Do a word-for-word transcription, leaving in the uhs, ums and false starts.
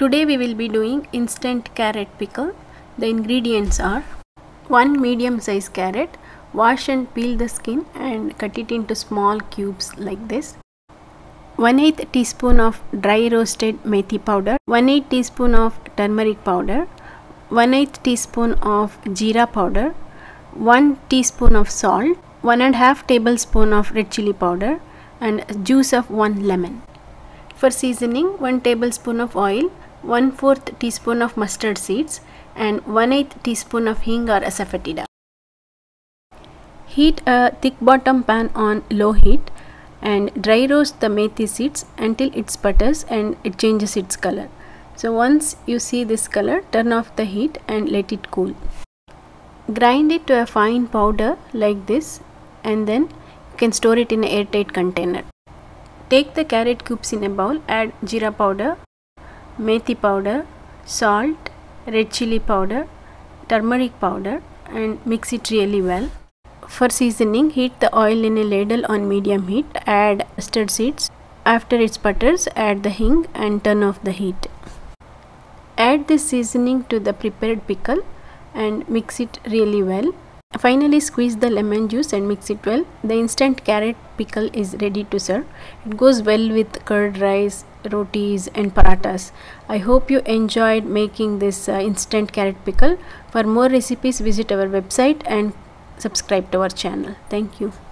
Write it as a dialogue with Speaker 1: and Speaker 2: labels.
Speaker 1: Today we will be doing instant carrot pickle. The ingredients are one medium size carrot. Wash and peel the skin and cut it into small cubes like this. one eighth teaspoon of dry roasted methi powder, one eighth teaspoon of turmeric powder, one eighth teaspoon of jeera powder, one teaspoon of salt, one and a half tablespoon of red chili powder, and juice of one lemon. For seasoning, one tablespoon of oil, one fourth teaspoon of mustard seeds, and one eighth teaspoon of hing or asafoetida. Heat a thick bottom pan on low heat and dry roast the methi seeds until it sputters and it changes its color. So once you see this color, turn off the heat and let it cool. Grind it to a fine powder like this, and then you can store it in an airtight container. Take the carrot cubes in a bowl, add jeera powder, methi powder, salt, red chili powder, turmeric powder, and mix it really well. For seasoning, heat the oil in a ladle on medium heat, add mustard seeds. After it sputters, add the hing and turn off the heat. Add this seasoning to the prepared pickle and mix it really well. Finally, squeeze the lemon juice and mix it well. The instant carrot pickle is ready to serve. It goes well with curd rice, rotis and paratas. I hope you enjoyed making this uh, instant carrot pickle. For more recipes, visit our website and subscribe to our channel. Thank you.